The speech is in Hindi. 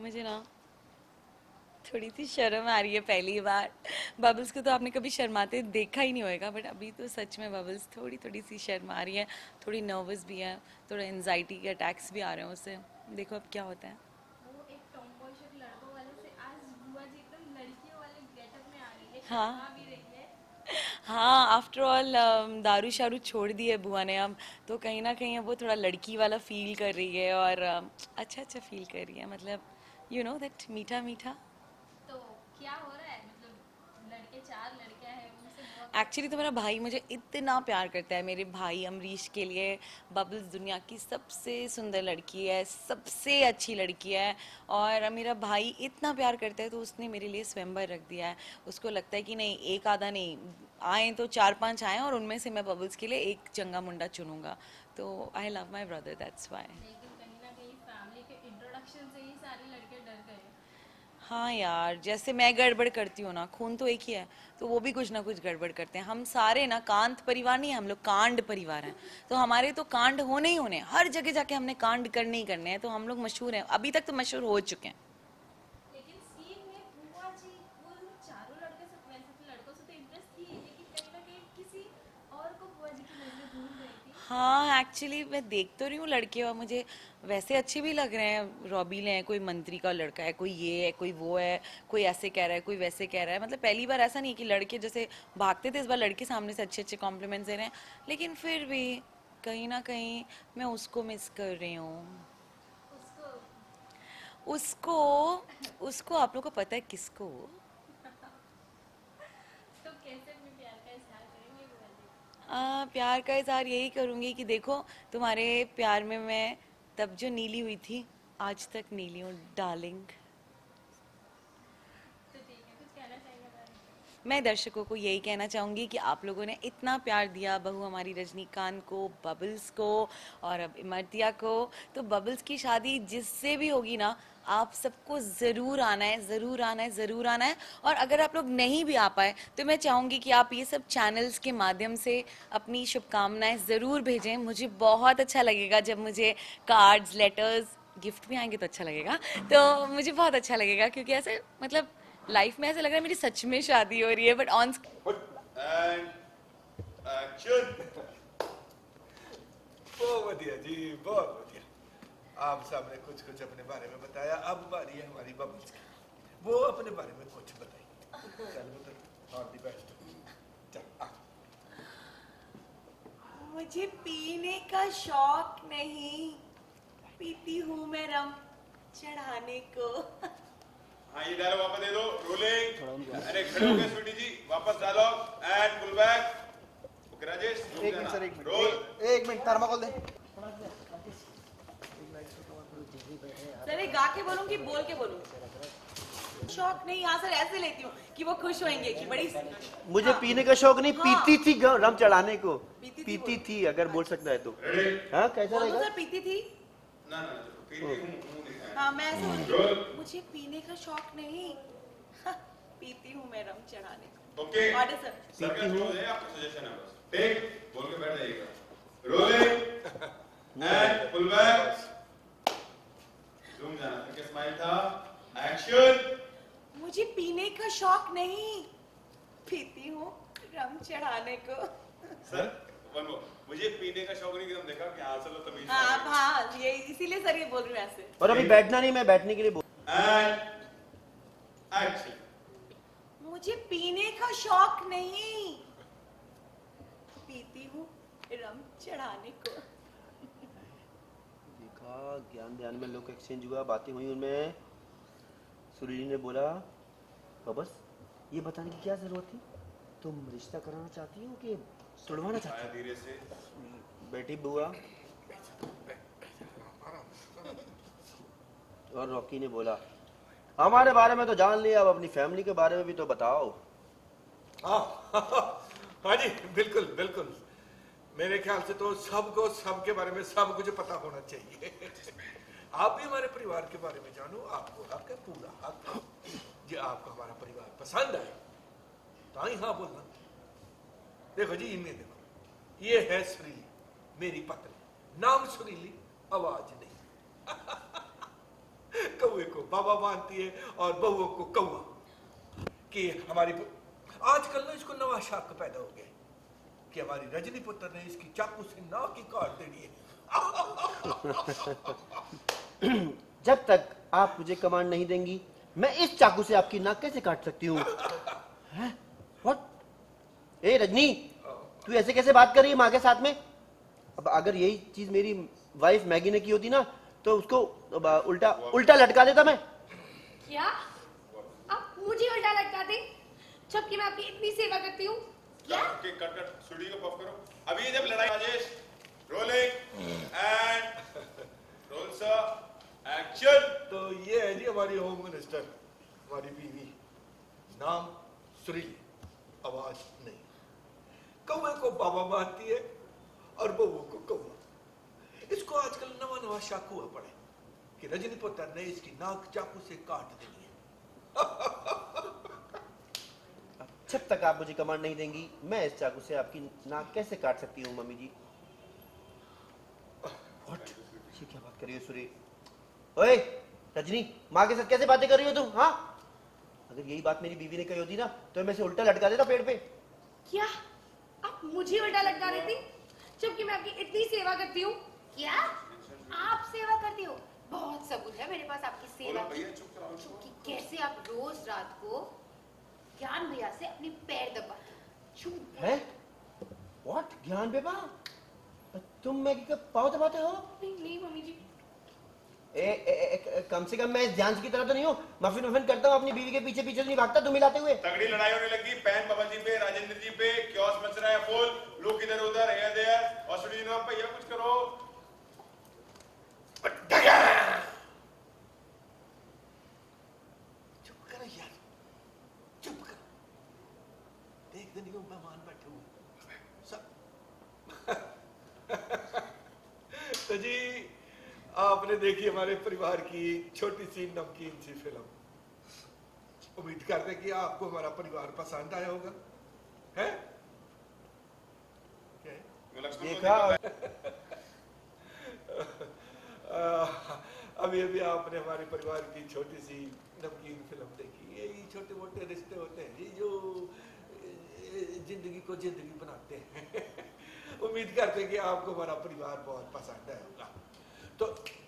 मुझे ना थोड़ी सी शर्म आ रही है पहली बार। बबल्स को तो आपने कभी शर्माते देखा ही नहीं होगा, बट अभी तो सच में बबल्स थोड़ी थोड़ी सी शर्म आ रही है, थोड़ी नर्वस भी है, थोड़ा एनजाइटी के अटैक्स भी आ रहे हैं उससे। देखो अब क्या होता है। वो एक टॉमबॉय शिप लड़कों वाले से आज बुआ जी एकदम लड़कियों वाले गेटअप में आ गई है, हाँ शर्मा भी रही है। हाँ, आफ्टर ऑल दारू शारू छोड़ दी है बुआ ने अब, तो कहीं ना कहीं अब वो थोड़ा लड़की वाला फील कर रही है, और अच्छा अच्छा फील कर रही है, मतलब यू नो दैट मीठा मीठा। तो क्या हो रहा है, मतलब लड़के, चार लड़कियां हैं, उनसे बुआ को। एक्चुअली तो मेरा भाई मुझे इतना प्यार करता है, मेरे भाई अमरीश के लिए बबल्स दुनिया की सबसे सुंदर लड़की है, सबसे अच्छी लड़की है। और मेरा भाई इतना प्यार करता है तो उसने मेरे लिए स्वयंवर रख दिया है। उसको लगता है कि नहीं, एक आधा नहीं, आए तो चार पांच आए और उनमें से मैं बबल्स के लिए एक चंगा मुंडा चुनूंगा। तो I love my brother, that's why. लेकिन कहीं ना कहीं फैमिली के इंट्रोडक्शन से ही सारे लड़के डर गए। हाँ यार, जैसे मैं गड़बड़ करती हूँ ना, खून तो एक ही है, तो वो भी कुछ ना कुछ गड़बड़ करते हैं। हम सारे ना कांत परिवार नहीं है, हम लोग कांड परिवार हैं। तो हमारे तो कांड होने ही होने हैं। हर जगह जाके हमने कांड करने ही करने हैं, तो हम लोग मशहूर हैं, अभी तक तो मशहूर हो चुके हैं। लेकिन सीन में बुआ जी उन चारों लड़के से, वैसे तो लड़कों से तो इम्प्रेस थी, लेकिन कहीं ना कहीं किसी और को बुआ जी की नजरें भूल रही थी। हाँ, एक्चुअली मैं देख तो रही हूँ लड़के, और मुझे वैसे अच्छे भी लग रहे हैं, रॉबिल हैं, कोई मंत्री का लड़का है, कोई ये है, कोई वो है, कोई ऐसे कह रहा है, कोई वैसे कह रहा है। मतलब पहली बार ऐसा नहीं कि लड़के जैसे भागते थे, इस बार लड़के सामने से अच्छे अच्छे कॉम्प्लीमेंट्स दे रहे हैं। लेकिन फिर भी कहीं ना कहीं मैं उसको मिस कर रही हूँ। उसको। उसको उसको आप लोग को पता है किसको? तो कैसे अपने प्यार का इजहार करेंगे बुआ जी। प्यार का इजहार यही करूँगी कि देखो, तुम्हारे प्यार में मैं तब जो नीली हुई थी, आज तक नीली हूँ डार्लिंग। तो ठीक है, कुछ कहना चाहेंगे बारे में। मैं दर्शकों को यही कहना चाहूँगी कि आप लोगों ने इतना प्यार दिया बहू हमारी रजनीकांत को, बबल्स को, और अब इमरतिया को। तो बबल्स की शादी जिससे भी होगी ना, आप सबको ज़रूर आना है, ज़रूर आना है, ज़रूर आना है। और अगर आप लोग नहीं भी आ पाए तो मैं चाहूँगी कि आप ये सब चैनल्स के माध्यम से अपनी शुभकामनाएं ज़रूर भेजें। मुझे बहुत अच्छा लगेगा जब मुझे कार्ड्स, लेटर्स, गिफ्ट भी आएंगे तो अच्छा लगेगा। तो मुझे बहुत अच्छा लगेगा, क्योंकि ऐसे मतलब लाइफ में ऐसा लग रहा है मेरी सच में शादी हो रही है, बट ऑन। And action. बहुत बढ़िया जी, बहुत बढ़िया। आप सबने कुछ कुछ अपने बारे में बताया, अब बारी है हमारी बबल्स की। वो अपने बारे में कुछ बताइए। चल बता, ऑल द बेस्ट। चल आ। मुझे पीने का शौक नहीं, पीती हूँ मैं रम चढ़ाने को। हाँ, ये डायलॉग वापस दे दो, रोलिंग। अरे खड़े हो गए स्वीटी जी, वापस dialogue and pull back. Okay Rajesh, एक मिनट सर, एक मिनट, रोल। एक मिनट, थर्माकोल दे। सर ये गा के बोलूं कि बोल के बोलूं? शौक नहीं, हाँ सर ऐसे लेती हूँ कि वो खुश होंगे कि बड़ी। मुझे हाँ, पीने का शौक नहीं, हाँ। पीती थी रम चढ़ाने को। पीती थी पीती बोलो। थी, अगर बोल सकता है तो। रेडी? हाँ, कैसा बोलो रहेगा? सर, पीती थी। ना ना, पीती हूँ, मुंह दिखाया। हाँ मैं ऐसे बोलती रोल। हूँ, मुझे पीने का शौक नहीं, हाँ, पीती हूँ मैं रम चढ़ाने को। ओके। Order sir. सर का क्लोज है, आपका सजेशन है बस। टेक, बोल के बैठ जाइएगा। Rolling and pull back. Zoom जाना, फिर स्माइल था। एक्शन। मुझे पीने का शौक नहीं, पीती हूँ रम चढ़ाने को। सर वन मोर, मुझे पीने का शौक नहीं कि तुम देखा कि हाँ चलो तमीज से हाँ आ आप, हाँ ये इसीलिए सर ये बोल रही हूँ ऐसे। और अभी बैठना नहीं, मैं बैठने के लिए बोल। गई। And action. मुझे पीने का शौक नहीं, पीती हूँ रम चढ़ाने को। देखा, ज्ञान ध्यान में लोग एक्सचेंज हुआ, बातें हुई उनमें। सुरीली ने बोला, बस ये बताने की क्या जरूरत थी? तुम रिश्ता कराना चाहती हो कि छुड़वाना चाहती आया धीरे से। हो? बेटी बुआ। और रॉकी ने बोला, हमारे बारे में तो जान लिया, अब अपनी फैमिली के बारे में भी तो बताओ। हाँ जी, बिल्कुल बिल्कुल। मेरे ख्याल से तो सबको सबके बारे में सब कुछ पता होना चाहिए। आप भी हमारे परिवार के बारे में जानो, आपको हक है, पूरा हक। जी आपको हमारा परिवार पसंद आए तो ही हाँ बोलना। देखो जी, इनमें देखो, ये है सुरीली, मेरी पत्नी। नाम सुरीली, आवाज नहीं। कौए को बाबा मानती है और बहुओं को कौवा। कि हमारी आजकल ना इसको नवा शक पैदा हो गया कि हमारी रजनी पुत्र ने इसकी चाकू से नाक ही काट देनी है। जब तक आप मुझे कमांड नहीं देंगी मैं इस चाकू से आपकी नाक कैसे काट सकती हूँ? व्हाट? ए रजनी, तू ऐसे कैसे बात कर रही है माँ के साथ में? अब अगर यही चीज मेरी वाइफ मैगी ने की होती ना तो उसको उल्टा उल्टा लटका देता मैं। क्या आप मुझे उल्टा लटका दे जबकि मैं आपकी इतनी सेवा करती हूँ? क्या कट कट स्टूडियो को पॉप करो। अभी जब लड़ाई Rajesh rolling and roll sir action. तो ये है जी हमारी होम मिनिस्टर, हमारी बीवी, नाम सुरीली, आवाज नहीं। कौवे को बाबा मानती है और बहुओं को कौवा। इसको आजकल नवा नवा शक हुआ पड़े कि रजनी पुत्र ने इसकी नाक चाकू से काट देनी है। जब तक आप मुझे कमांड नहीं देंगी मैं इस चाकू से आपकी नाक कैसे काट सकती हूँ मम्मी जी? व्हाट? ये क्या बात कर रही हो सुरी? ओए रजनी, माँ के साथ कैसे बातें कर रही हो तुम? हाँ, अगर यही बात मेरी बीवी ने कही होती ना तो मैं इसे उल्टा लटका देता पेड़ पे। क्या आप मुझे उल्टा लटका देती जबकि मैं आपकी इतनी सेवा करती हूँ? क्या आप सेवा करती हो? बहुत सबूत है मेरे पास आपकी सेवा की कि कैसे आप रोज रात को ज्ञान भैया से अपने पैर दबाते हैं। व्हाट? ज्ञान बेबा, तुम मैगी का पाँव दबाते हो? नहीं नहीं मम्मी जी। कम से कम मैं इस ध्यान की तरह तो नहीं हूँ। मफिन मफिन करता हूँ अपनी बीवी के पीछे पीछे तो नहीं भागता तुम मिलाते हुए। तगड़ी लड़ाई होने लगी पैन बाबा जी पे, राजेंद्र जी पे, क्योस मच रहा है फुल, लोग इधर उधर है देयर और स्टूडियो नाम पे कुछ करो। चुप करो यार, चुप करो। देख दिन क्यों मेहमान बैठे हुए सब। तो जी आपने देखी हमारे परिवार की छोटी सी नमकीन सी फिल्म। उम्मीद करते हैं कि आपको हमारा परिवार पसंद आया होगा। है देखा अभी अभी आपने हमारे परिवार की छोटी सी नमकीन फिल्म देखी। यही छोटे मोटे रिश्ते होते हैं जी जो जिंदगी को जिंदगी बनाते हैं। उम्मीद करते हैं कि आपको हमारा परिवार बहुत पसंद आया होगा। तो